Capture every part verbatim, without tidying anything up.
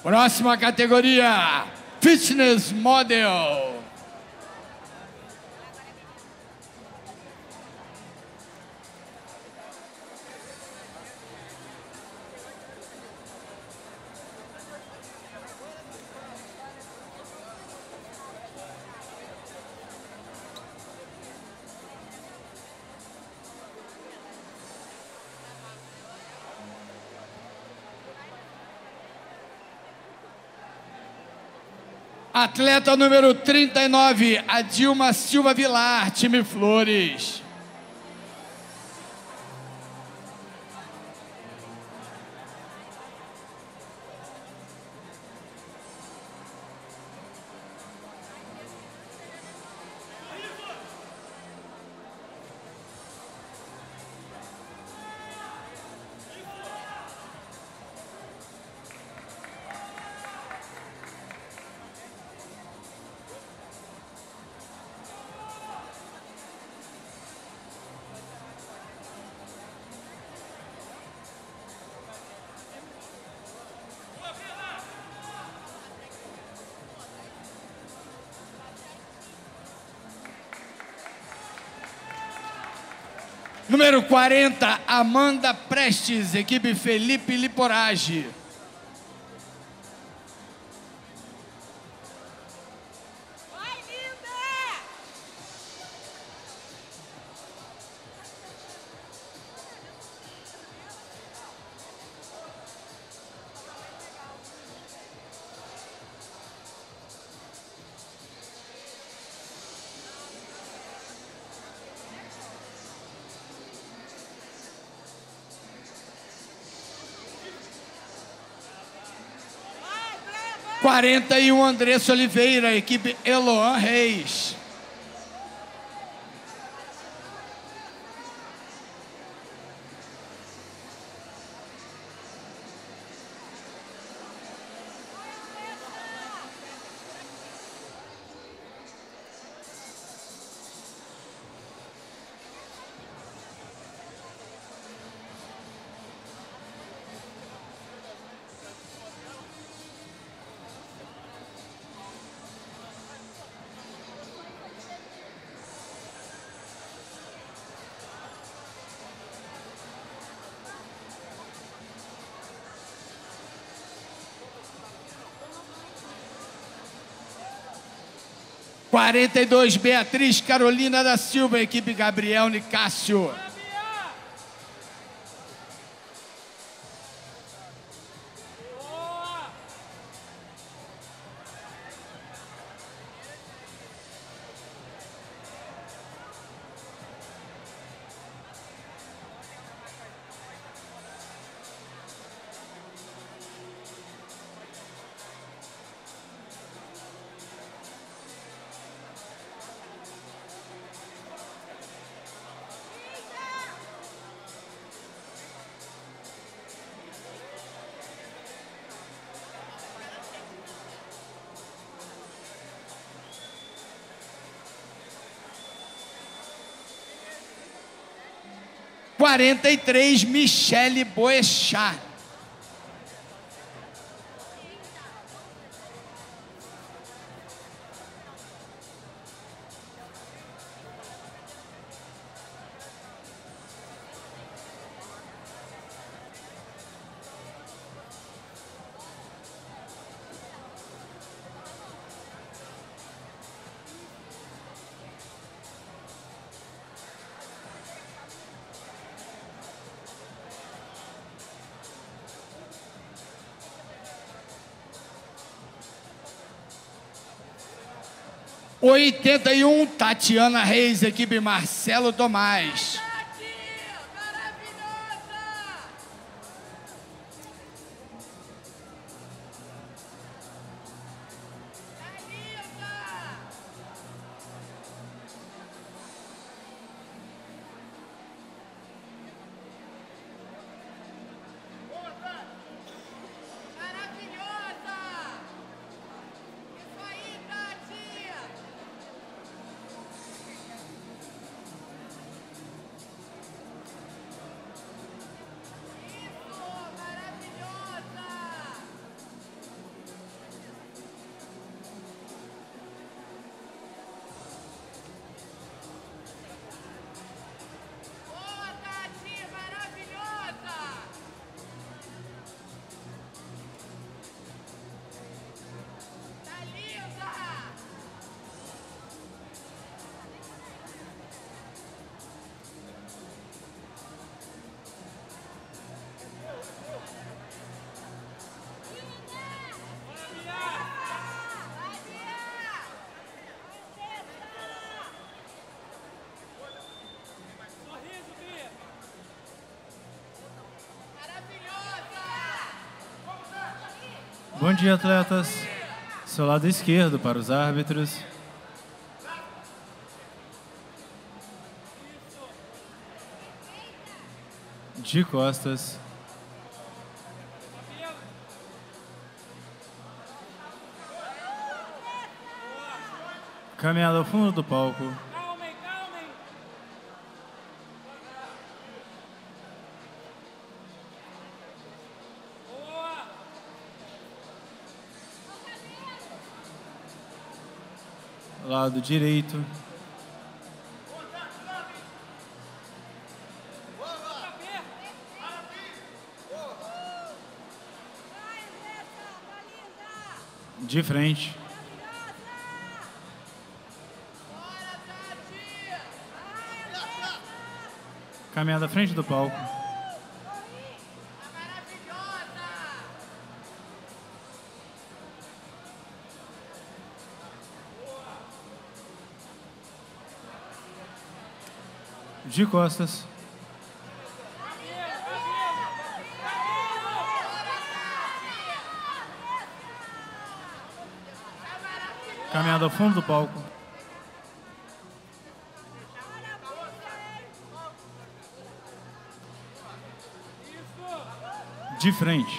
Próxima categoria, Fitness Model. Atleta número trinta e nove, a Dilma Silva Vilar, time Flores. Número quarenta, Amanda Prestes, equipe Felipe Liporage. quarenta e um, Andressa Oliveira, equipe Eloan Reis. quarenta e dois, Beatriz Carolina da Silva, equipe Gabriel Nicásio. quarenta e três, Michele Boechat. oitenta e um, Tatiana Reis, equipe Marcelo Tomás. Bom dia, atletas. Seu lado esquerdo para os árbitros. De costas. Caminhada ao fundo do palco. Lado direito. De frente. Caminhada à frente do palco. De costas. Caminhada ao fundo do palco. De frente.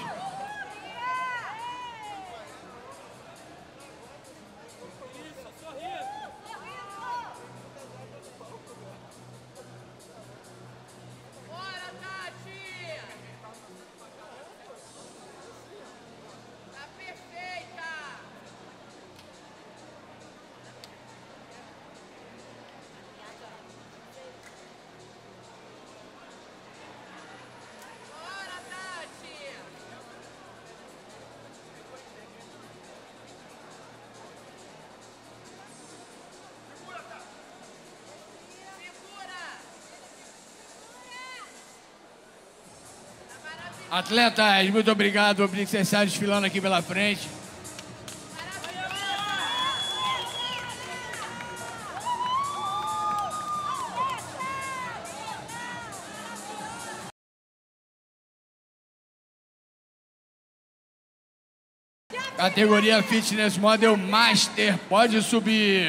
Atletas, muito obrigado por estar desfilando aqui pela frente. Categoria Fitness Model Master, pode subir.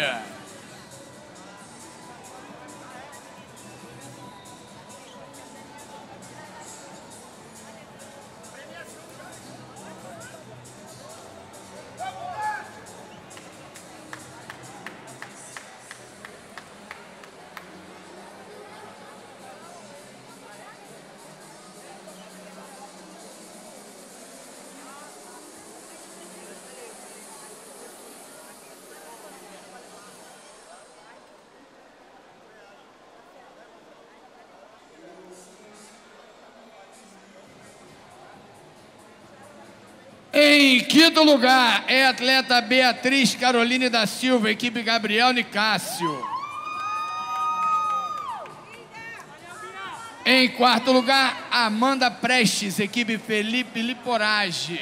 Em quinto lugar, é a atleta Beatriz Caroline da Silva, equipe Gabriel Nicásio. Em quarto lugar, Amanda Prestes, equipe Felipe Liporage.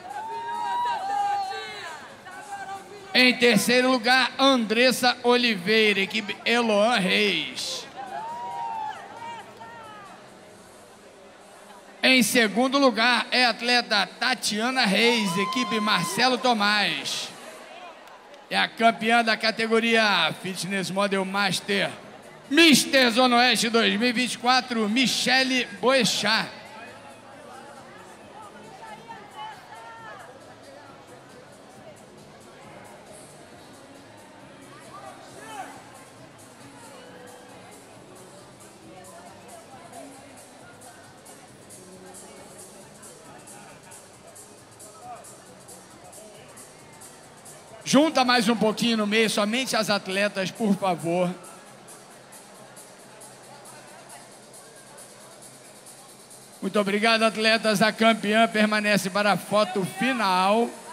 Em terceiro lugar, Andressa Oliveira, equipe Eloan Reis. Em segundo lugar, é a atleta Tatiana Reis, equipe Marcelo Tomás. É a campeã da categoria Fitness Model Master Mister Zona Oeste dois mil e vinte e quatro, Michele Boechat. Junta mais um pouquinho no meio, somente as atletas, por favor. Muito obrigado, atletas. A campeã permanece para a foto final.